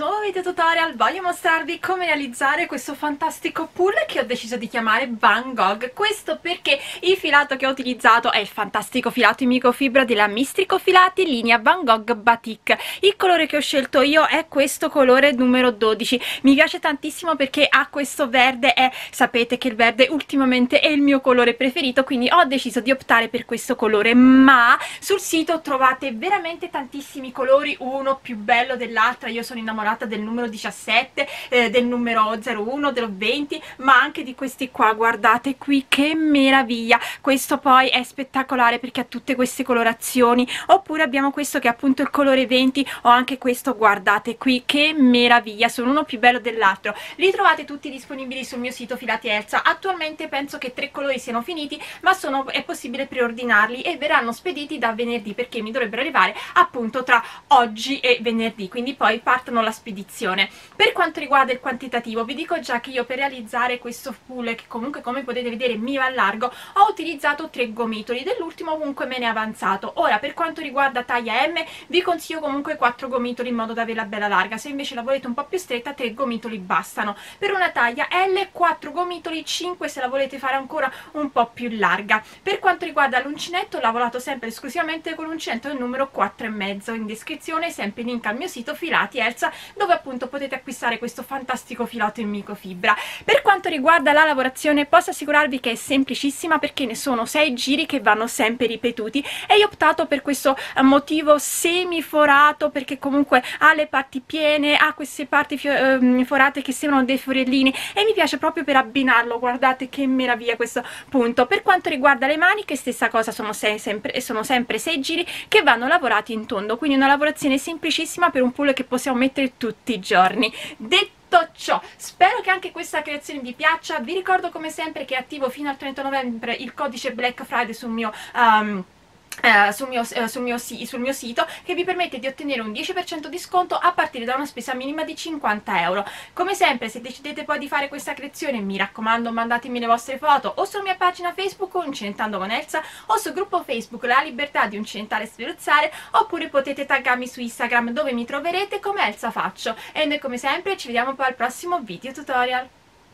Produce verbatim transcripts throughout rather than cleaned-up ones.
nuovo video tutorial. Voglio mostrarvi come realizzare questo fantastico pull che ho deciso di chiamare Van Gogh. Questo perché il filato che ho utilizzato è il fantastico filato in microfibra della Mistrico Filati linea Van Gogh Batik. Il colore che ho scelto io è questo colore numero dodici. Mi piace tantissimo perché ha questo verde e sapete che il verde ultimamente è il mio colore preferito, quindi ho deciso di optare per questo colore. Ma sul sito trovate veramente tantissimi colori, uno più bello dell'altra. Io sono innamorata del numero diciassette, eh, del numero zero uno, dello venti, ma anche di questi qua. Guardate qui che meraviglia, questo poi è spettacolare perché ha tutte queste colorazioni. Oppure abbiamo questo che è appunto il colore venti, o anche questo, guardate qui che meraviglia, sono uno più bello dell'altro. Li trovate tutti disponibili sul mio sito Filati Elsa. Attualmente penso che tre colori siano finiti, ma sono, è possibile preordinarli e verranno spediti da venerdì, perché mi dovrebbero arrivare appunto tra oggi e venerdì, quindi poi partono la spedizione. Per quanto riguarda il quantitativo, vi dico già che io per realizzare questo pull, che comunque come potete vedere mi va largo, ho utilizzato tre gomitoli, dell'ultimo comunque me ne è avanzato. Ora per quanto riguarda taglia M vi consiglio comunque quattro gomitoli in modo da averla bella larga. Se invece la volete un po' più stretta, tre gomitoli bastano. Per una taglia L quattro gomitoli, cinque se la volete fare ancora un po' più larga. Per quanto riguarda l'uncinetto, ho lavorato sempre esclusivamente con l'uncinetto del numero quattro e mezzo. In descrizione sempre link al mio sito Filati Elsa, dove appunto potete acquistare questo fantastico filato in microfibra. Per quanto riguarda la lavorazione, posso assicurarvi che è semplicissima perché ne sono sei giri che vanno sempre ripetuti, e io ho optato per questo motivo semiforato perché comunque ha le parti piene, ha queste parti eh, forate che sembrano dei fiorellini, e mi piace proprio per abbinarlo. Guardate che meraviglia questo punto. Per quanto riguarda le maniche, stessa cosa, sono, sei, sempre, sono sempre sei giri che vanno lavorati in tondo, quindi una lavorazione semplicissima per un pull che possiamo mettere tutti i giorni. Detto ciò, spero che anche questa creazione vi piaccia. Vi ricordo come sempre che è attivo fino al trenta novembre il codice Black Friday sul mio um, Uh, sul, mio, uh, sul, mio, sul mio sito, che vi permette di ottenere un dieci per cento di sconto a partire da una spesa minima di cinquanta euro. Come sempre, se decidete poi di fare questa creazione, mi raccomando, mandatemi le vostre foto o sulla mia pagina Facebook Uncinetando con Elsa, o sul gruppo Facebook La Libertà di Uncinetare e Sferuzzare, oppure potete taggarmi su Instagram, dove mi troverete come Elsa Faccio. E noi come sempre ci vediamo poi al prossimo video tutorial.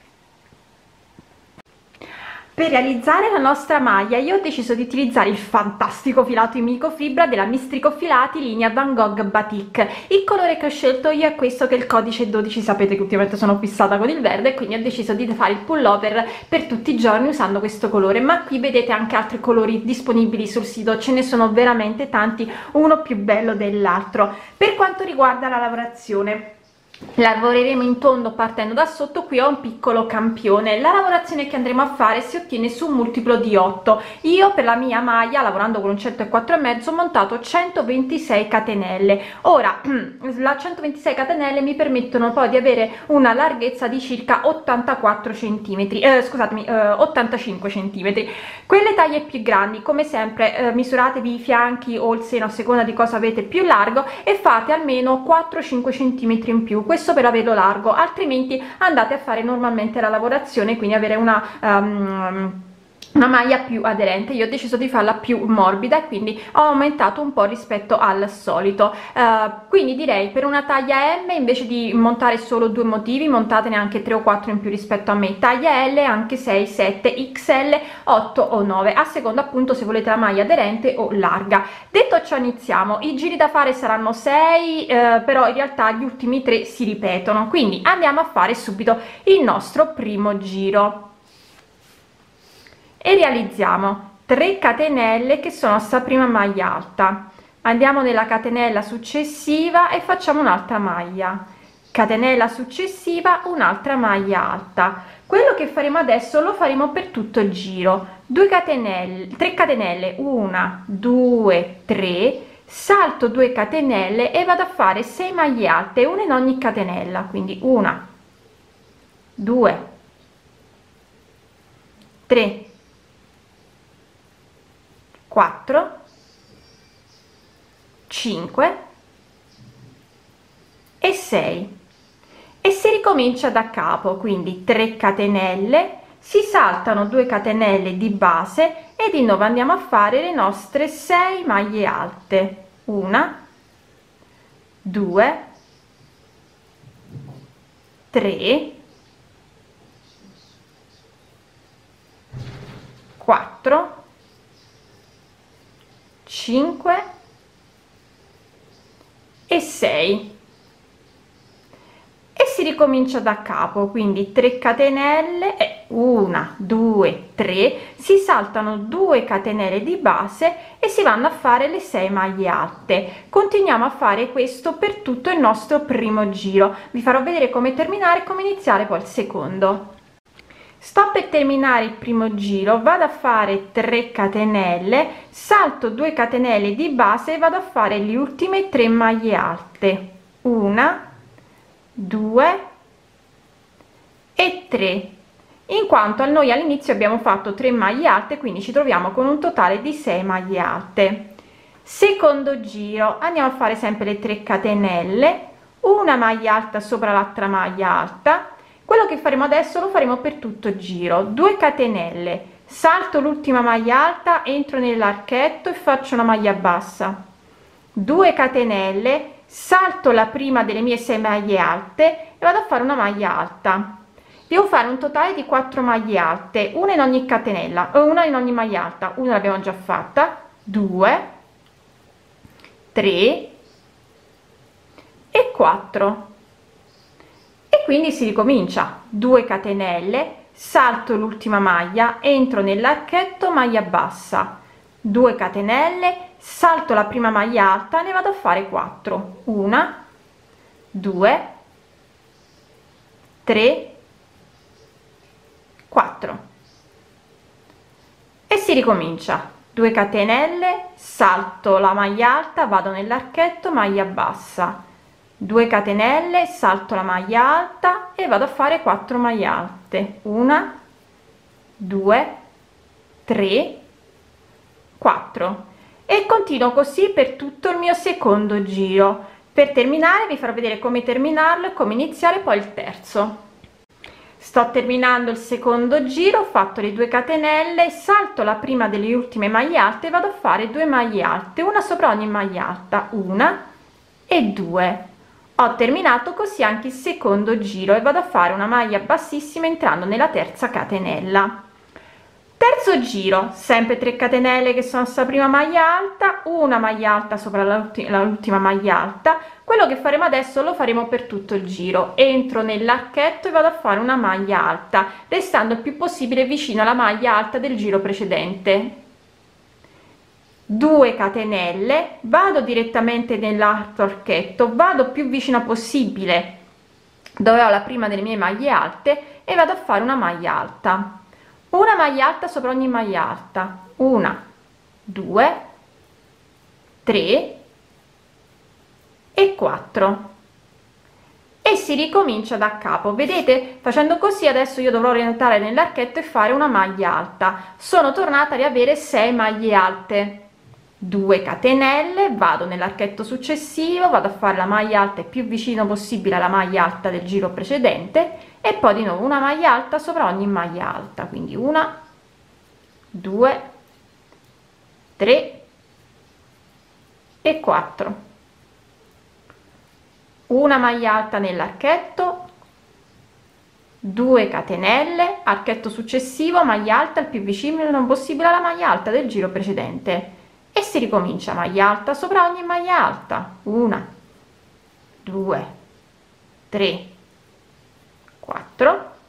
Per realizzare la nostra maglia io ho deciso di utilizzare il fantastico filato in microfibra della Mistrico Filati linea Van Gogh Batik. Il colore che ho scelto io è questo, che è il codice dodici. Sapete che ultimamente sono fissata con il verde, quindi ho deciso di fare il pullover per tutti i giorni usando questo colore. Ma qui vedete anche altri colori disponibili sul sito, ce ne sono veramente tanti, uno più bello dell'altro. Per quanto riguarda la lavorazione, lavoreremo in tondo partendo da sotto. Qui ho un piccolo campione. La lavorazione che andremo a fare si ottiene su un multiplo di otto. Io per la mia maglia, lavorando con un centoquattro e mezzo, ho montato centoventisei catenelle. Ora la centoventisei catenelle mi permettono poi di avere una larghezza di circa ottantaquattro centimetri, eh, scusatemi, eh, ottantacinque centimetri. Quelle taglie più grandi, come sempre, eh, misuratevi i fianchi o il seno a seconda di cosa avete più largo, e fate almeno quattro cinque centimetri in più, questo per averlo largo, altrimenti andate a fare normalmente la lavorazione, quindi avere una um, una maglia più aderente. Io ho deciso di farla più morbida e quindi ho aumentato un po' rispetto al solito. Uh, quindi direi per una taglia M, invece di montare solo due motivi, montatene anche tre o quattro in più rispetto a me. Taglia L anche sei, sette, X L, otto o nove, a seconda appunto se volete la maglia aderente o larga. Detto ciò, iniziamo. I giri da fare saranno sei, eh, però in realtà gli ultimi tre si ripetono, quindi andiamo a fare subito il nostro primo giro e realizziamo tre catenelle che sono sta prima maglia alta. Andiamo nella catenella successiva e facciamo un'altra maglia, catenella successiva, un'altra maglia alta. Quello che faremo adesso lo faremo per tutto il giro. due catenelle, tre catenelle, una, due, tre, salto due catenelle e vado a fare sei maglie alte, una in ogni catenella, quindi una, due, tre, quattro, cinque e sei, e si ricomincia da capo. Quindi tre catenelle, si saltano due catenelle di base e di nuovo andiamo a fare le nostre sei maglie alte, una, due, tre, quattro, cinque e sei, e si ricomincia da capo, quindi tre catenelle, e una, due, tre, si saltano due catenelle di base e si vanno a fare le sei maglie alte. Continuiamo a fare questo per tutto il nostro primo giro. Vi farò vedere come terminare e come iniziare poi il secondo. Sto per terminare il primo giro, vado a fare tre catenelle, salto due catenelle di base e vado a fare le ultime tre maglie alte, una, due e tre, in quanto a noi all'inizio abbiamo fatto tre maglie alte, quindi ci troviamo con un totale di sei maglie alte. Secondo giro andiamo a fare sempre le tre catenelle, una maglia alta sopra l'altra maglia alta. Quello che faremo adesso lo faremo per tutto il giro: due catenelle, salto l'ultima maglia alta, entro nell'archetto e faccio una maglia bassa, due catenelle, salto la prima delle mie sei maglie alte e vado a fare una maglia alta. Devo fare un totale di quattro maglie alte, una in ogni catenella o una in ogni maglia alta. Una l'abbiamo già fatta, due, tre e quattro, e quindi si ricomincia: due catenelle, salto l'ultima maglia, entro nell'archetto, maglia bassa, due catenelle, salto la prima maglia alta, ne vado a fare quattro, una, due, tre, quattro, e si ricomincia: due catenelle, salto la maglia alta, vado nell'archetto, maglia bassa, due catenelle, salto la maglia alta e vado a fare quattro maglie alte, una, due, tre, quattro, e continuo così per tutto il mio secondo giro. Per terminare vi farò vedere come terminarlo e come iniziare poi il terzo. Sto terminando il secondo giro, ho fatto le due catenelle, salto la prima delle ultime maglie alte e vado a fare due maglie alte, una sopra ogni maglia alta, una e due. Ho terminato così anche il secondo giro e vado a fare una maglia bassissima entrando nella terza catenella. Terzo giro, sempre tre catenelle che sono sta prima maglia alta, una maglia alta sopra l'ultima maglia alta. Quello che faremo adesso lo faremo per tutto il giro: entro nell'archetto e vado a fare una maglia alta, restando il più possibile vicino alla maglia alta del giro precedente. due catenelle, vado direttamente nell'altro archetto, vado più vicino possibile dove ho la prima delle mie maglie alte e vado a fare una maglia alta, una maglia alta sopra ogni maglia alta, una, due, tre e quattro, e si ricomincia da capo. Vedete, facendo così adesso io dovrò rientrare nell'archetto e fare una maglia alta. Sono tornata a riavere sei maglie alte, due catenelle, vado nell'archetto successivo, vado a fare la maglia alta il più vicino possibile alla maglia alta del giro precedente e poi di nuovo una maglia alta sopra ogni maglia alta, quindi una, due, tre e quattro, una maglia alta nell'archetto, due catenelle, archetto successivo, maglia alta il più vicino non possibile alla maglia alta del giro precedente, e si ricomincia: maglia alta sopra ogni maglia alta, una, due, tre, quattro,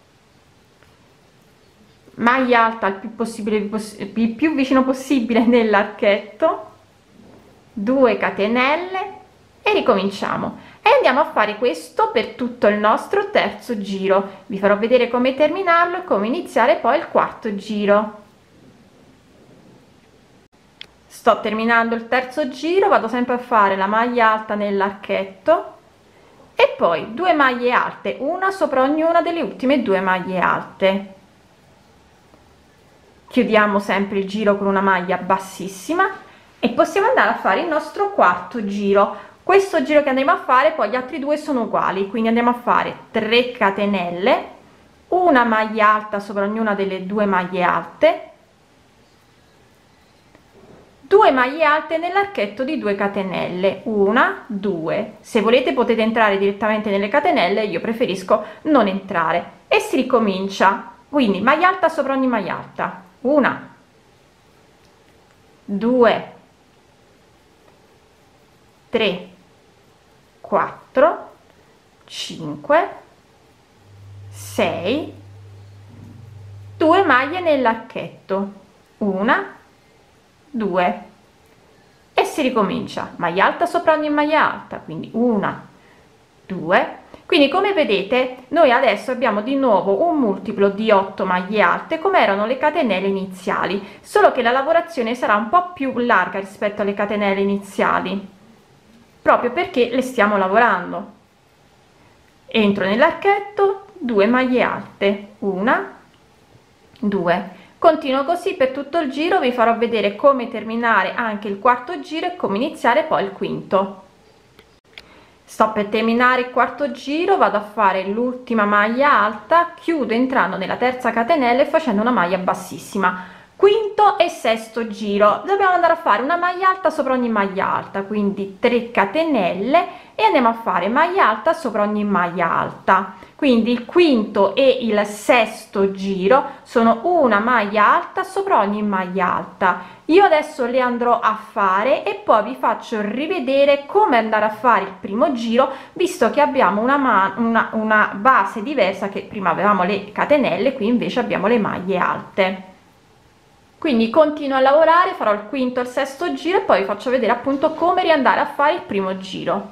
maglia alta il più possibile il più vicino possibile nell'archetto, due catenelle, e ricominciamo e andiamo a fare questo per tutto il nostro terzo giro. Vi farò vedere come terminarlo e come iniziare poi il quarto giro. Sto terminando il terzo giro, vado sempre a fare la maglia alta nell'archetto e poi due maglie alte, una sopra ognuna delle ultime due maglie alte. Chiudiamo sempre il giro con una maglia bassissima e possiamo andare a fare il nostro quarto giro. Questo giro che andremo a fare, poi gli altri due sono uguali, quindi andiamo a fare tre catenelle, una maglia alta sopra ognuna delle due maglie alte, due maglie alte nell'archetto di due catenelle, una, due. Se volete potete entrare direttamente nelle catenelle, io preferisco non entrare, e si ricomincia. Quindi maglia alta sopra ogni maglia alta, una, due, tre, quattro, cinque, sei, due maglie nell'archetto, una, due, e si ricomincia. Maglia alta sopra ogni maglia alta, quindi una, due. Quindi come vedete noi adesso abbiamo di nuovo un multiplo di otto maglie alte come erano le catenelle iniziali, solo che la lavorazione sarà un po' più larga rispetto alle catenelle iniziali, proprio perché le stiamo lavorando. Entro nell'archetto, due maglie alte, una, due. Continuo così per tutto il giro, vi farò vedere come terminare anche il quarto giro e come iniziare poi il quinto. Sto per terminare il quarto giro, vado a fare l'ultima maglia alta, chiudo entrando nella terza catenella e facendo una maglia bassissima. Quinto e sesto giro dobbiamo andare a fare una maglia alta sopra ogni maglia alta, quindi tre catenelle, e andiamo a fare maglia alta sopra ogni maglia alta. Quindi il quinto e il sesto giro sono una maglia alta sopra ogni maglia alta. Io adesso le andrò a fare e poi vi faccio rivedere come andare a fare il primo giro, visto che abbiamo una, una, una base diversa, che prima avevamo le catenelle, qui invece abbiamo le maglie alte. Quindi continuo a lavorare, farò il quinto e il sesto giro e poi vi faccio vedere appunto come riandare a fare il primo giro.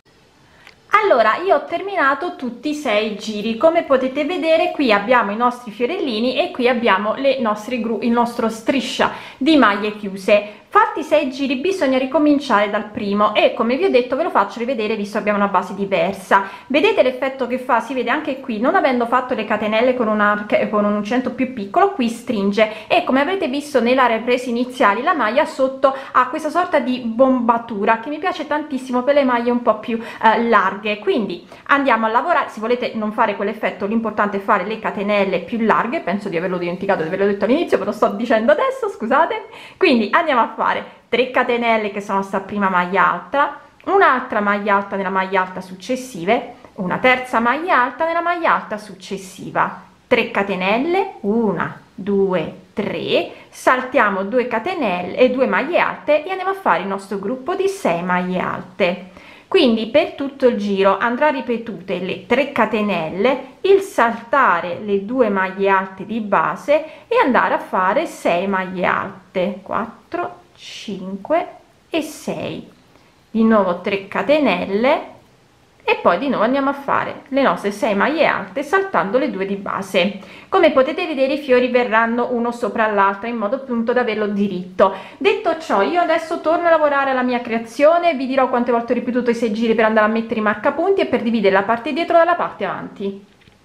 Allora, io ho terminato tutti i sei giri. Come potete vedere, qui abbiamo i nostri fiorellini e qui abbiamo le nostre gru il nostro striscia di maglie chiuse. Fatti i sei giri bisogna ricominciare dal primo e, come vi ho detto, ve lo faccio rivedere visto che abbiamo una base diversa. Vedete l'effetto che fa? Si vede anche qui, non avendo fatto le catenelle con una con un uncinetto più piccolo, qui stringe, e come avrete visto nella ripresa iniziali la maglia sotto ha questa sorta di bombatura che mi piace tantissimo per le maglie un po' più eh, larghe. Quindi andiamo a lavorare. Se volete non fare quell'effetto, l'importante è fare le catenelle più larghe. Penso di averlo dimenticato, di averlo detto all'inizio, però sto dicendo adesso, scusate. Quindi andiamo a fare tre catenelle che sono sta prima maglia alta, un'altra maglia alta nella maglia alta successive, una terza maglia alta nella maglia alta successiva, tre catenelle, una, due, tre, saltiamo due catenelle e due maglie alte e andiamo a fare il nostro gruppo di sei maglie alte. Quindi per tutto il giro andrà ripetute le tre catenelle, il saltare le due maglie alte di base e andare a fare sei maglie alte, quattro, cinque e sei. Di nuovo tre catenelle e poi di nuovo andiamo a fare le nostre sei maglie alte saltando le due di base. Come potete vedere i fiori verranno uno sopra l'altro in modo appunto da averlo diritto. Detto ciò, io adesso torno a lavorare alla mia creazione, vi dirò quante volte ho ripetuto i sei giri per andare a mettere i marcapunti e per dividere la parte dietro dalla parte avanti.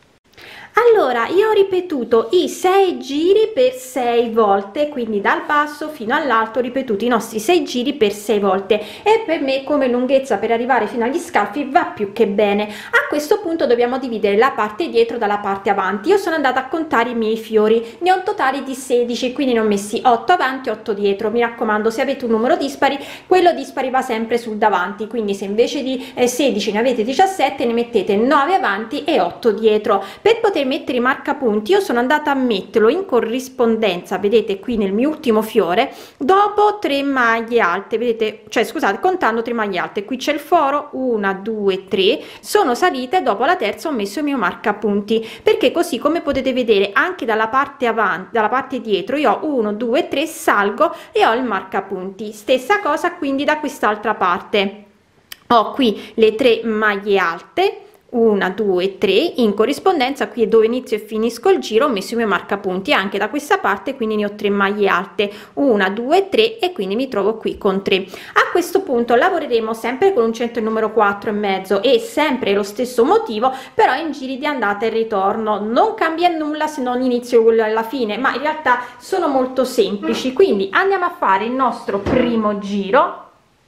Allora, io ho ripetuto i sei giri per sei volte, quindi dal basso fino all'alto ho ripetuto i nostri sei giri per sei volte, e per me come lunghezza per arrivare fino agli scalfi va più che bene. A questo punto dobbiamo dividere la parte dietro dalla parte avanti. Io sono andata a contare i miei fiori, ne ho un totale di sedici, quindi ne ho messi otto avanti e otto dietro. Mi raccomando, se avete un numero dispari, quello dispari va sempre sul davanti, quindi se invece di eh, sedici ne avete diciassette, ne mettete nove avanti e otto dietro. Per poter mettere i marcapunti io sono andata a metterlo in corrispondenza, vedete qui nel mio ultimo fiore, dopo tre maglie alte, vedete, cioè scusate, contando tre maglie alte. Qui c'è il foro, una, due, tre, sono salite, dopo la terza ho messo il mio marcapunti, perché così, come potete vedere, anche dalla parte avanti, dalla parte dietro io ho uno, due, tre, salgo e ho il marcapunti. Stessa cosa quindi da quest'altra parte, ho qui le tre maglie alte, una, due, tre, in corrispondenza qui è dove inizio e finisco il giro, ho messo i miei marcapunti anche da questa parte, quindi ne ho tre maglie alte, una, due, tre, e quindi mi trovo qui con tre. A questo punto lavoreremo sempre con l'uncinetto numero quattro e mezzo e sempre lo stesso motivo, però in giri di andata e ritorno. Non cambia nulla se non inizio alla fine, ma in realtà sono molto semplici. Quindi andiamo a fare il nostro primo giro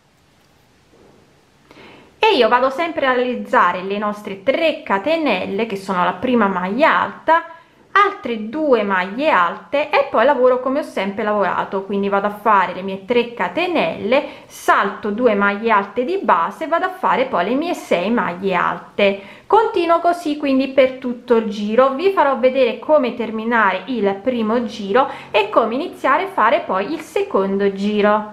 e io vado sempre a realizzare le nostre tre catenelle, che sono la prima maglia alta, altre due maglie alte e poi lavoro come ho sempre lavorato, quindi vado a fare le mie tre catenelle, salto due maglie alte di base, vado a fare poi le mie sei maglie alte. Continuo così quindi per tutto il giro. Vi farò vedere come terminare il primo giro e come iniziare a fare poi il secondo giro.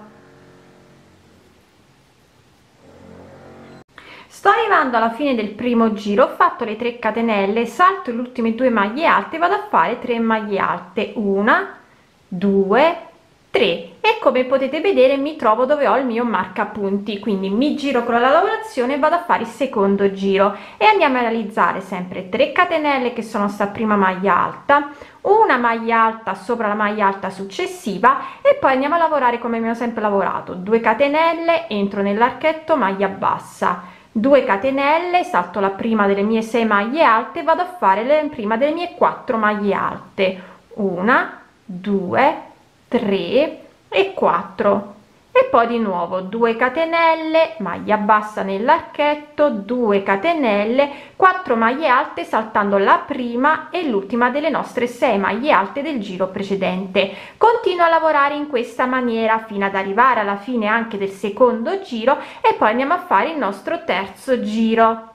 Sto arrivando alla fine del primo giro, ho fatto le tre catenelle, salto le ultime due maglie alte, vado a fare tre maglie alte, una, due, tre, e come potete vedere mi trovo dove ho il mio marcapunti, quindi mi giro con la lavorazione e vado a fare il secondo giro e andiamo a realizzare sempre tre catenelle che sono sta prima maglia alta, una maglia alta sopra la maglia alta successiva e poi andiamo a lavorare come abbiamo sempre lavorato, due catenelle, entro nell'archetto, maglia bassa, due catenelle, salto la prima delle mie sei maglie alte, vado a fare le prima delle mie quattro maglie alte, una, due, tre e quattro, e poi di nuovo due catenelle, maglia bassa nell'archetto, due catenelle, quattro maglie alte saltando la prima e l'ultima delle nostre sei maglie alte del giro precedente. Continuo a lavorare in questa maniera fino ad arrivare alla fine anche del secondo giro e poi andiamo a fare il nostro terzo giro.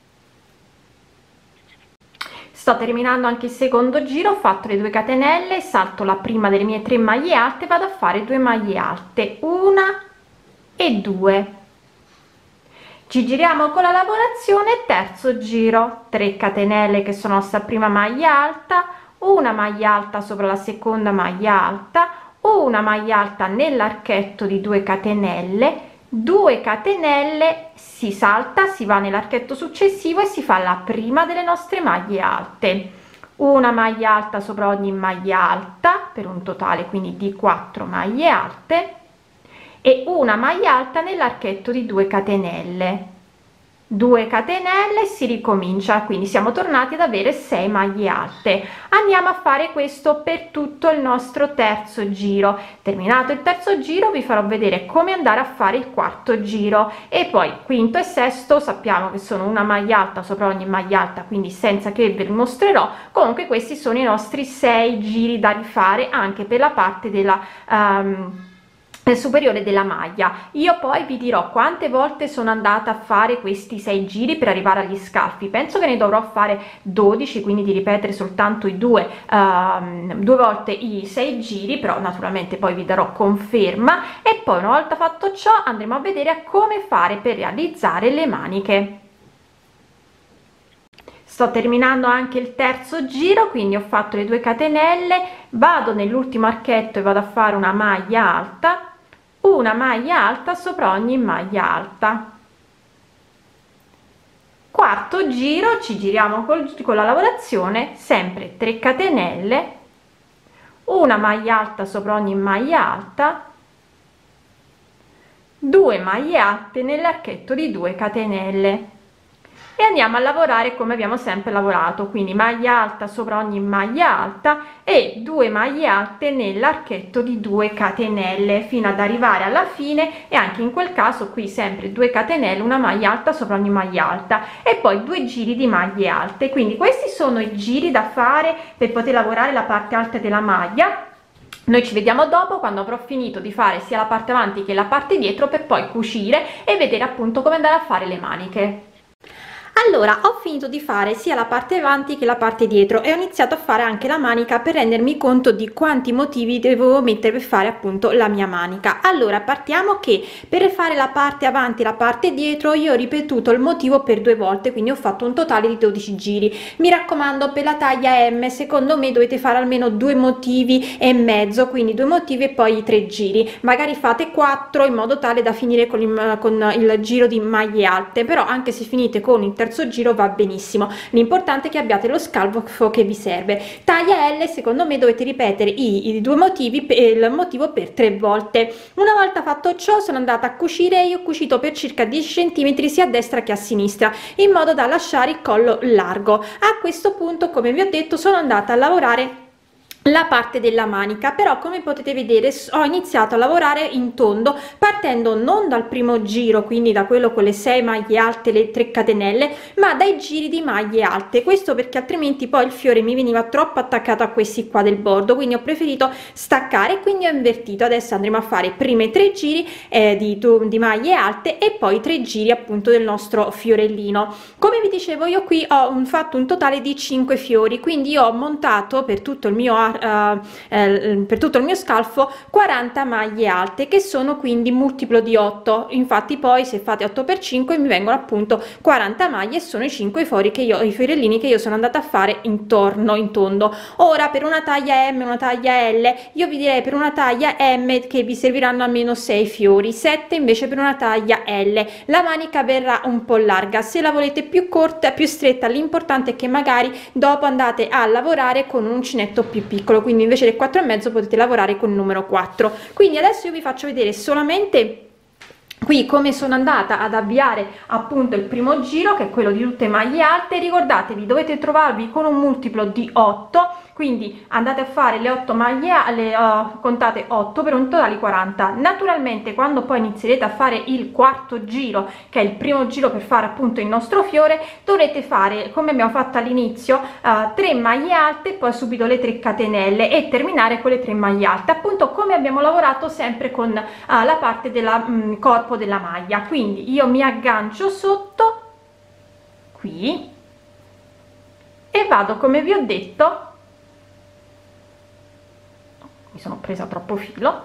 Sto terminando anche il secondo giro, ho fatto le due catenelle, salto la prima delle mie tre maglie alte, vado a fare due maglie alte, una e due, ci giriamo con la lavorazione, terzo giro, tre catenelle che sono sta prima maglia alta, una maglia alta sopra la seconda maglia alta, una maglia alta nell'archetto di due catenelle, due catenelle, si salta, si va nell'archetto successivo e si fa la prima delle nostre maglie alte, una maglia alta sopra ogni maglia alta per un totale quindi di quattro maglie alte e una maglia alta nell'archetto di due catenelle, due catenelle, si ricomincia, quindi siamo tornati ad avere sei maglie alte. Andiamo a fare questo per tutto il nostro terzo giro. Terminato il terzo giro vi farò vedere come andare a fare il quarto giro e poi quinto e sesto sappiamo che sono una maglia alta sopra ogni maglia alta, quindi senza che ve li mostrerò. Comunque questi sono i nostri sei giri da rifare anche per la parte della um, superiore della maglia. Io poi vi dirò quante volte sono andata a fare questi sei giri per arrivare agli scalfi. Penso che ne dovrò fare dodici, quindi di ripetere soltanto i due uh, due volte i sei giri, però naturalmente poi vi darò conferma e poi una volta fatto ciò andremo a vedere come fare per realizzare le maniche. Sto terminando anche il terzo giro, quindi ho fatto le due catenelle, vado nell'ultimo archetto e vado a fare una maglia alta, una maglia alta sopra ogni maglia alta. Quarto giro, ci giriamo col, con la lavorazione, sempre tre catenelle, una maglia alta sopra ogni maglia alta, due maglie alte nell'archetto di due catenelle e andiamo a lavorare come abbiamo sempre lavorato, quindi maglia alta sopra ogni maglia alta e due maglie alte nell'archetto di due catenelle fino ad arrivare alla fine, e anche in quel caso qui sempre due catenelle, una maglia alta sopra ogni maglia alta e poi due giri di maglie alte. Quindi questi sono i giri da fare per poter lavorare la parte alta della maglia. Noi ci vediamo dopo, quando avrò finito di fare sia la parte avanti che la parte dietro, per poi cucire e vedere appunto come andare a fare le maniche. Allora, ho finito di fare sia la parte avanti che la parte dietro e ho iniziato a fare anche la manica per rendermi conto di quanti motivi dovevo mettere per fare appunto la mia manica. Allora, partiamo che per fare la parte avanti e la parte dietro io ho ripetuto il motivo per due volte, quindi ho fatto un totale di dodici giri. Mi raccomando, per la taglia M secondo me dovete fare almeno due motivi e mezzo, quindi due motivi e poi tre giri, magari fate quattro in modo tale da finire con il, con il giro di maglie alte, però anche se finite con il terzo giro va benissimo, l'importante è che abbiate lo scalfo che vi serve. Taglia L secondo me dovete ripetere i, i due motivi, il motivo per tre volte. Una volta fatto ciò sono andata a cucire e io ho cucito per circa dieci centimetri sia a destra che a sinistra in modo da lasciare il collo largo. A questo punto, come vi ho detto, sono andata a lavorare la parte della manica. Però come potete vedere ho iniziato a lavorare in tondo, partendo non dal primo giro, quindi da quello con le sei maglie alte, le tre catenelle, ma dai giri di maglie alte. Questo perché altrimenti poi il fiore mi veniva troppo attaccato a questi qua del bordo, quindi ho preferito staccare, quindi ho invertito. Adesso andremo a fare prime tre giri eh, di, di maglie alte e poi tre giri appunto del nostro fiorellino. Come vi dicevo, io qui ho un, fatto un totale di cinque fiori, quindi ho montato per tutto il mio Uh, eh, per tutto il mio scalfo quaranta maglie alte, che sono quindi multiplo di otto. Infatti poi se fate otto per cinque mi vengono appunto quaranta maglie, e sono i cinque fori che io i fiorellini che io sono andata a fare intorno in tondo. Ora per una taglia M, una taglia L, io vi direi per una taglia M che vi serviranno almeno sei fiori, sette invece per una taglia L. La manica verrà un po' larga, se la volete più corta, più stretta, l'importante è che magari dopo andate a lavorare con un uncinetto più piccolo, quindi invece del quattro e mezzo potete lavorare con il numero quattro. Quindi adesso io vi faccio vedere solamente qui come sono andata ad avviare appunto il primo giro, che è quello di tutte maglie alte. Ricordatevi, dovete trovarvi con un multiplo di otto, quindi andate a fare le otto maglie, le uh, contate otto per un totale di quaranta. Naturalmente quando poi inizierete a fare il quarto giro, che è il primo giro per fare appunto il nostro fiore, dovrete fare come abbiamo fatto all'inizio, uh, tre maglie alte, poi subito le tre catenelle e terminare con le tre maglie alte, appunto come abbiamo lavorato sempre con uh, la parte del um, corpo della maglia. Quindi io mi aggancio sotto qui e vado, come vi ho detto, mi sono presa troppo filo,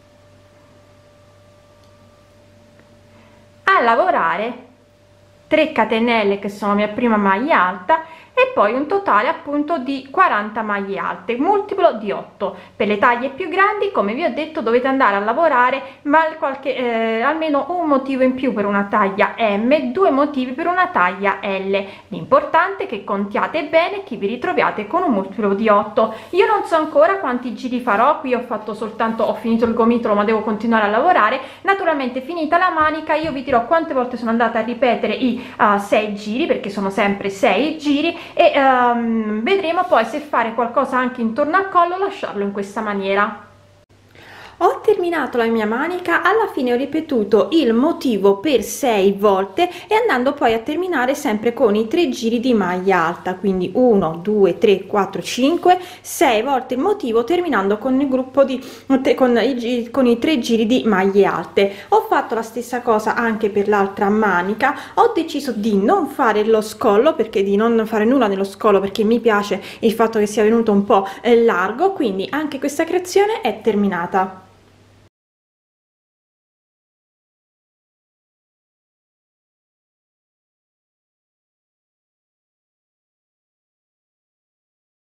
a lavorare tre catenelle che sono la mia prima maglia alta e poi un totale appunto di quaranta maglie alte, multiplo di otto. Per le taglie più grandi, come vi ho detto, dovete andare a lavorare ma qualche eh, almeno un motivo in più per una taglia M, due motivi per una taglia L. L'importante è che contiate bene, che vi ritroviate con un multiplo di otto. Io non so ancora quanti giri farò, qui ho fatto soltanto, ho finito il gomitolo ma devo continuare a lavorare. Naturalmente finita la manica io vi dirò quante volte sono andata a ripetere i uh, sei giri, perché sono sempre sei giri, e um, vedremo poi se fare qualcosa anche intorno al collo o lasciarlo in questa maniera. Ho terminato la mia manica, alla fine ho ripetuto il motivo per sei volte e andando poi a terminare sempre con i tre giri di maglia alta, quindi uno due tre quattro cinque sei volte il motivo, terminando con il gruppo di con i, con i tre giri di maglie alte. Ho fatto la stessa cosa anche per l'altra manica. Ho deciso di non fare lo scollo, perché di non fare nulla nello scollo, perché mi piace il fatto che sia venuto un po' largo, quindi anche questa creazione è terminata.